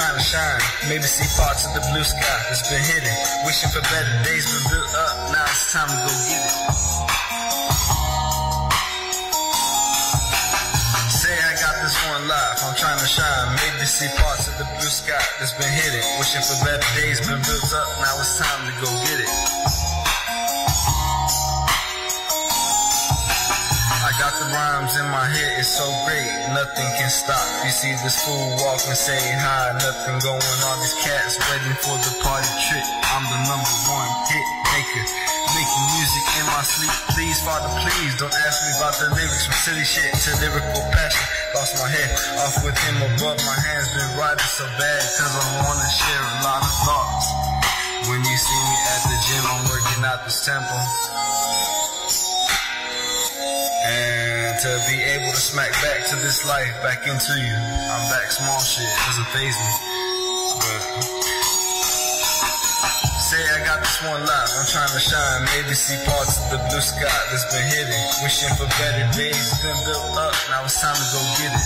trying to shine. Maybe see parts of the blue sky that's been hidden. Wishing for better days been built up. Now it's time to go get it. Say I got this one life, I'm trying to shine. Maybe see parts of the blue sky that's been hidden. Wishing for better days been built up. Now it's time to go get it. I got the rhymes in my head, it's so great, nothing can stop. You see this fool walk and say hi, nothing going on. These cats waiting for the party trick. I'm the #1 hit maker, making music in my sleep. Please, Father, please, don't ask me about the lyrics. From silly shit to lyrical passion. Lost my head off with him above. My hands been riding so bad, cause I wanna share a lot of thoughts. When you see me at the gym, I'm working out this temple. And to be able to smack back to this life, back into you. I'm back, small shit, doesn't faze me. But say I got this one life, I'm trying to shine. Maybe see parts of the blue sky that's been hidden. Wishing for better days, been built up. Now it's time to go get it.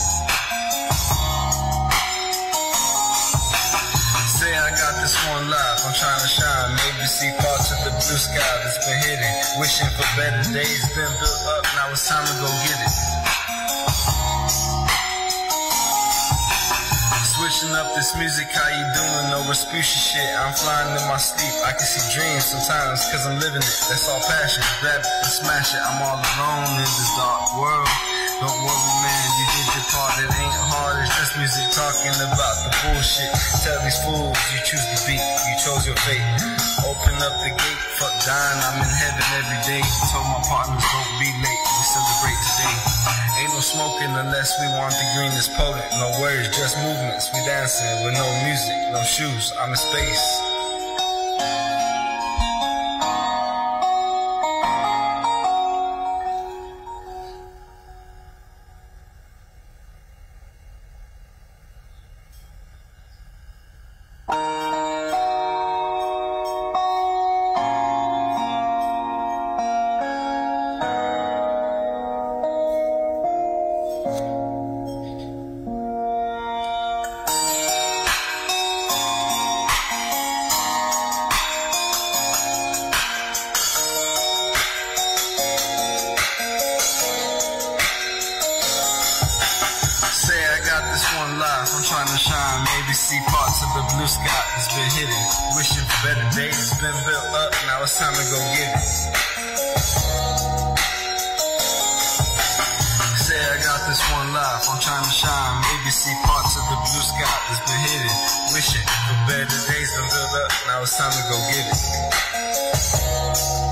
Say I got this one life, I'm trying to shine. Maybe see parts of the blue sky that's been hidden. Wishing for better days, been built up. Now it's time to go get it. Switching up this music, how you doing? No Rasputia shit, I'm flying in my sleep. I can see dreams sometimes, cause I'm living it. That's all passion, grab it and smash it. I'm all alone in this dark world. Don't worry, man, you did your part, it ain't hard. It's just music talking about the bullshit. Tell these fools you choose the beat, you chose your fate. Open up the gate, fuck dying, I'm in heaven every day. Told my partners don't be late, we celebrate today. Ain't no smoking unless we want the green is potent. No words, just movements, we dancing with no music, no shoes, I'm in space. I'm trying to shine, maybe see parts of the blue sky that's been hidden. Wishing for better days, been built up, now it's time to go get it. Say I got this one life, I'm trying to shine, maybe see parts of the blue sky that's been hidden. Wishing for better days, been built up, now it's time to go get it.